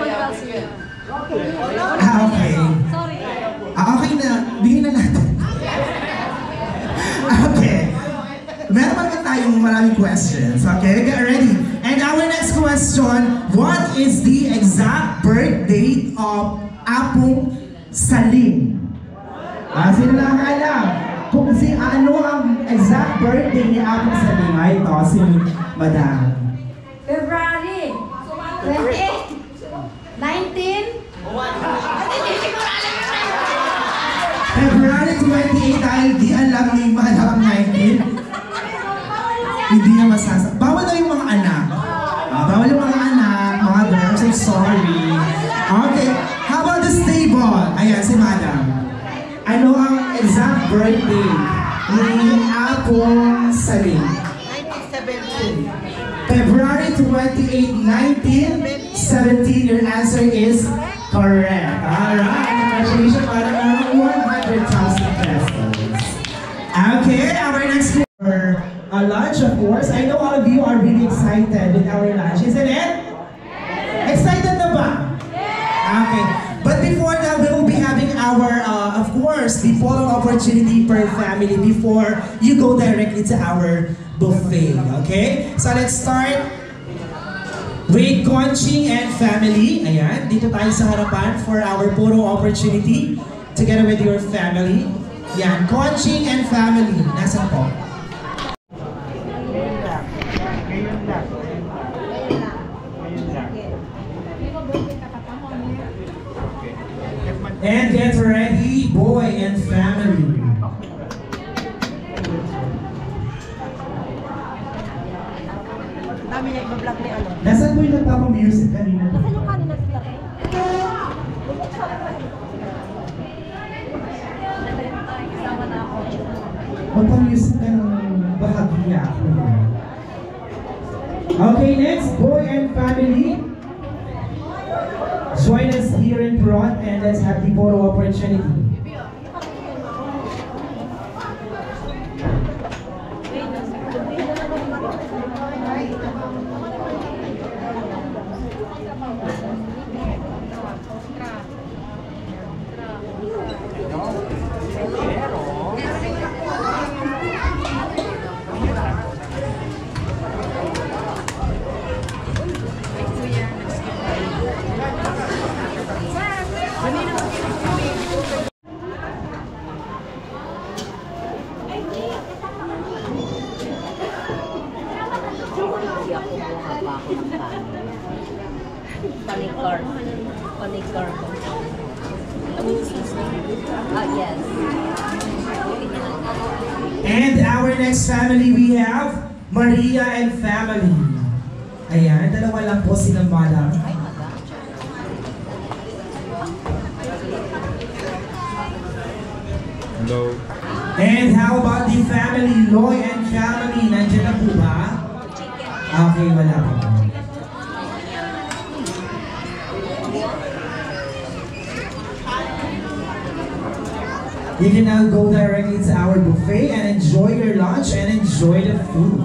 Okay.
Sorry.
Okay na, bigyan na natin. Okay. Meron pa tayong maraming questions. Okay, get ready. And our next question, what is the exact birth date of Apong Salim? Sino lang alam? Kung ano ang exact birthday ni Apong Salim? Ay, ito, si Madam.
February 28, 19.
February 28 dahil di alam ni Madam 19. Hindi na masasa. Bawal na yung mga anak. Bawal yung mga anak, mga girls. I'm sorry. Okay. How about the stable? Ayan, si Madam. Ano ang exact birthday ni Apong Salim? 1917. February 28, 1917. Your answer is correct. Alright. Congratulations para ng 100,000 pesos. Okay, our next lunch, of course. I know all of you are really excited with our lunch, isn't it? Excited na ba? Okay. But before that, we will be having our, of course, the photo opportunity per family before you go directly to our buffet. Okay? So let's start with Conching and family. Ayan, dito tayo sa harapan for our photo opportunity together with your family. Yan, Conching and family. Nasaan po? Nasaan po yung nagpapa-music kanina? Magpa-music ka ng bahagya. Okay, next, boy and family. Join us here in front and let's have the photo opportunity.
Panikar. Panikar. Yes.
And our next family, we have Maria and family. Ayan, dalawa lang po silang madam.
Hello.
And how about the family, Loy and family? Nandiyan na po ba? Okay, wala po. You can now go directly to our buffet and enjoy your lunch and enjoy the food.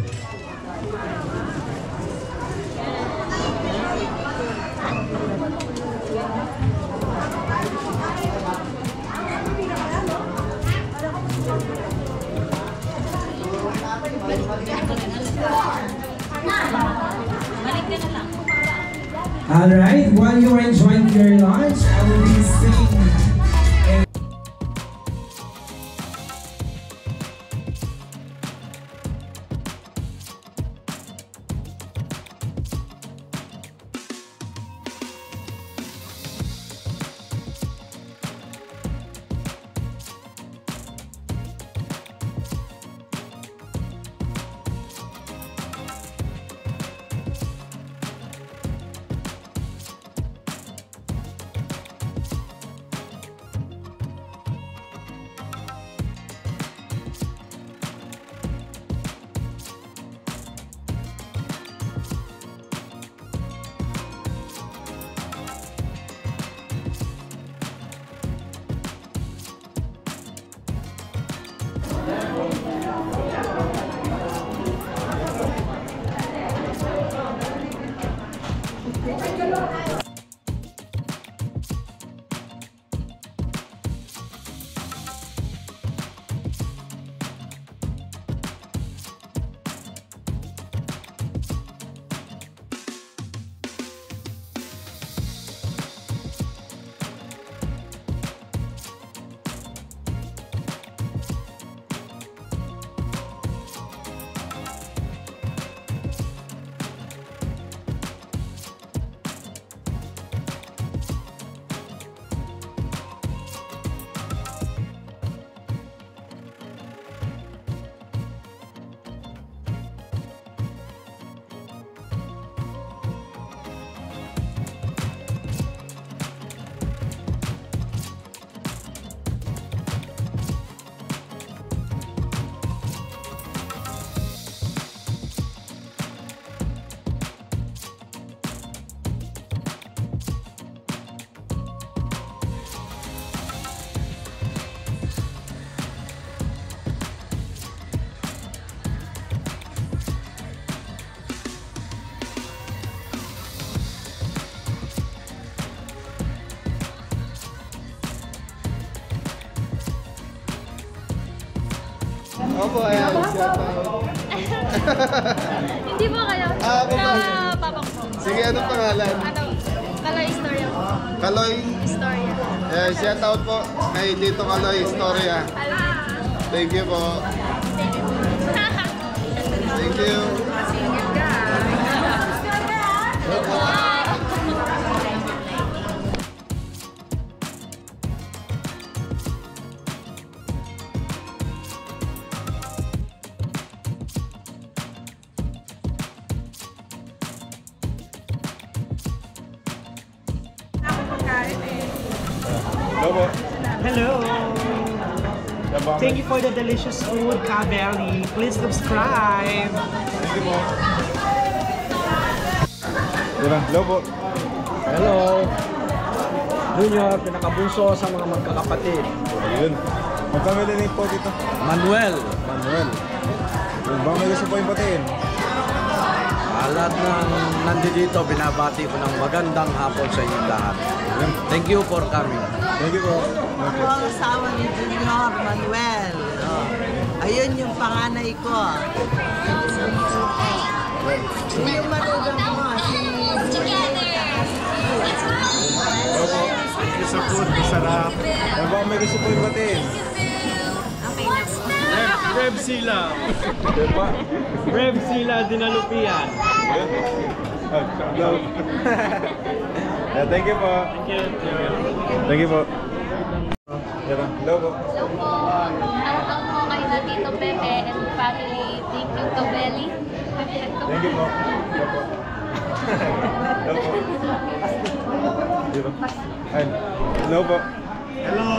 Alright, while you're enjoying your lunch, I will be singing.
Opo, ayan. Shout out.
Hindi po kayo.
Ako ba?
Papa ko.
Sige, anong pangalan?
Kaloy Istorya po.
Kaloy?
Istorya.
Shout out po kay Tito Kaloy Istorya. Thank you po. Thank you.
Hello po.
Hello.
Yan po.
Thank you for the delicious food, Kabeli. Please subscribe.
Thank you po. Yan, hello po.
Hello. Junior, pinakabunso sa mga magkakapatid.
Ayun. Magkamili name po dito.
Manuel.
Manuel. Yun, baka may gusto po yung batiin.
Lahat ng nandito, binabati ko ng magandang hapon sa inyo lahat. Thank you for coming.
Thank you po.
Ako ang asawa ni Junior, Manuel. Oh. Ayun yung panganay ko. Hindi yung manugang mo, si...
Opo. Thank you sa food. Sarap. Yan, baka may gusto po yung batiin.
Rev Sila.
Yan pa.
Rev Sila Dinalupian.
Hello. Yeah, thank you po.
Thank you.
Thank you po. Yan, hello po.
Hello po. Shoutout po kay na Tito Pepe and family. Thank you, Tobeli.
Thank you po. Hello po. Hello po. Dito. Ay, hello po.
Hello!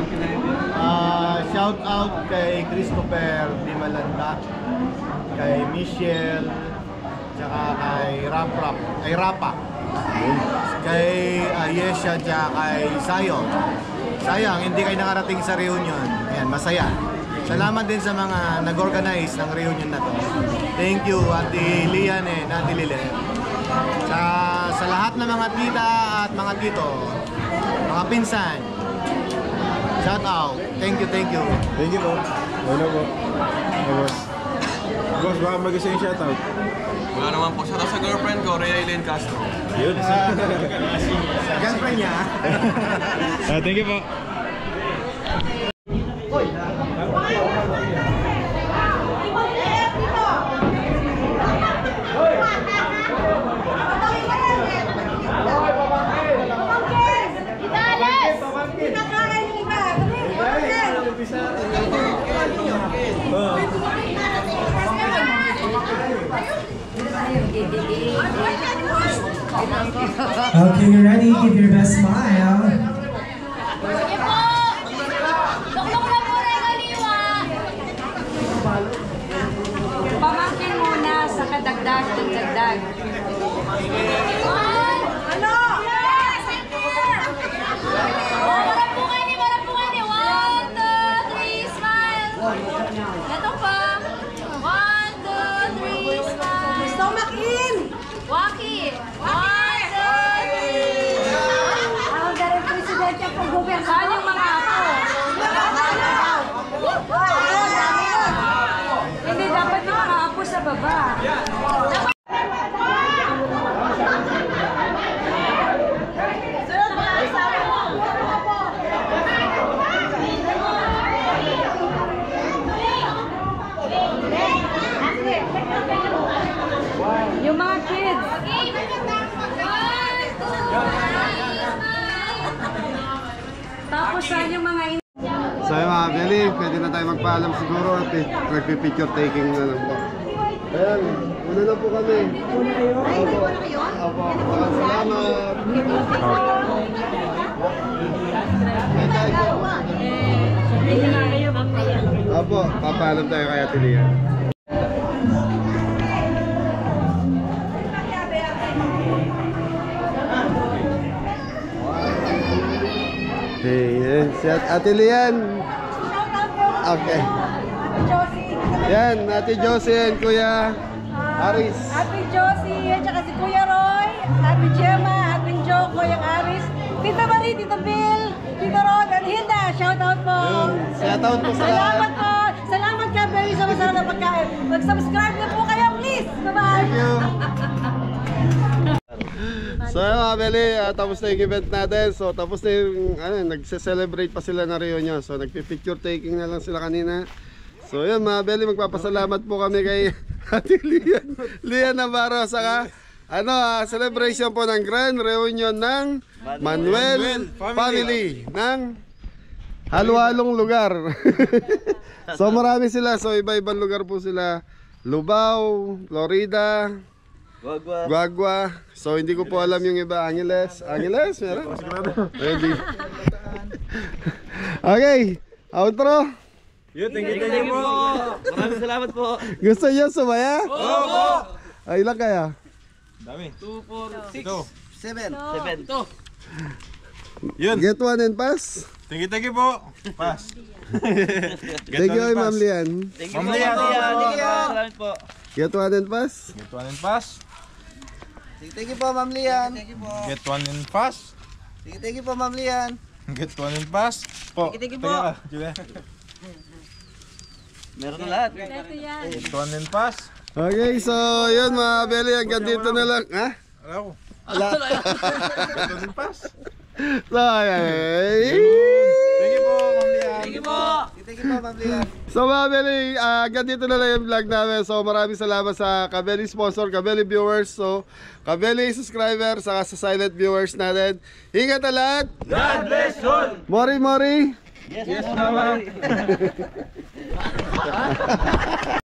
Shout out kay Christopher Di Malanda, kay Michelle, tsaka kay Rapa, kay Yesha, tsaka kay Sayo. Sayang, hindi kayo nakarating sa reunion. Ayan, masaya. Salamat din sa mga nag-organize ng reunion na to. Thank you, Ate Lian and Ate Lilith. Sa lahat ng mga tita at mga tito, mga pinsan, shout out. Thank you, thank you.
Thank you po. Hello po. Hey, boss. Boss, baka may gusto yung shout out.
Wala naman po. Shout out sa girlfriend ko, Rhea Elaine Castro.
Yun.
Girlfriend niya.
Thank you po.
Okay, you're ready. Give your best smile.
Sige po. Luklok na po rin kaliwa.
Pamangkin muna sa kadagdag ng dagdag.
Ano? Marap po kayo ni. 1, 2, 3, smile. Ito pa. 1, 2, 3, smile.
Gusto makin!
Waki. 1, 2, 3.
Ang galing presidente ang pag-gobyerno.
Saan yung mga apo?
Hindi dapat yung mga apo sa baba. Yung mga kids. Tapos saan yung mga
So yung mga Beli, pwede na tayo magpaalam siguro at nagpipicture taking na lang po. Ayan, una na po kami. Una kayo? Ay, una kayo? Opo, salamat. Opo, papaalam tayo kay Ate Lia. Okay, si Ate Lian. Okay. Yan, Ate Josie and Kuya Aris.
Ate Josie, at saka si Kuya Roy, Ate Gemma, Ate Jo, Kuya Aris, Tita Marie, Tita Bill, Tita Rod, and Hilda, shout out po.
Shout out po sa lahat.
Salamat po. Salamat ka, very sa masarap na pagkain. Mag-subscribe na po kayo, please. Bye-bye.
Thank you. So yun mga Beli, tapos na yung event natin. So tapos na yung, nagse-celebrate pa sila na reunion. So nagpi-picture taking na lang sila kanina. So yun mga Beli, magpapasalamat po kami kay Ate Lian Navarro. Saka celebration po ng grand reunion ng Manuel family ng halo-halong lugar. So marami sila. So iba-ibang lugar po sila. Lubao, Florida, Guagua. So hindi ko po alam yung iba. Angeles, meron? Ready. Okay, outro.
Thank you po. Maraming salamat po.
Gusto niyo sumaya?
Opo.
Ay, ilan kaya?
Dami.
2, 4, 6,
7.
7.
Yun.
Get one and pass.
Thank you po. Pass.
Thank you, Ma'am Lian.
Ma'am Lian.
Salamat po.
Get one and pass.
Get one and pass.
Thank you po, Ma'am Lian.
Get one and pass.
Thank you po, Ma'am Lian.
Get one and pass. Po.
Thank you po.
Teka ka, Julia.
Meron na lahat.
Get one and pass.
Okay, so yun mga Beli, hanggang dito na lang. Ha?
Wala ko.
Wala.
Get one and pass.
So, ay.
Thank you po, Ma'am Lian.
Thank you po, Ma'am Lian.
So mga Beli, hanggang dito na lang yung vlog namin. So maraming salamat sa Kabeli sponsor, Kabeli viewers, so Kabeli subscriber, saka sa silent viewers natin. Ingat na lahat!
God bless all!
Mori!
Yes, mama.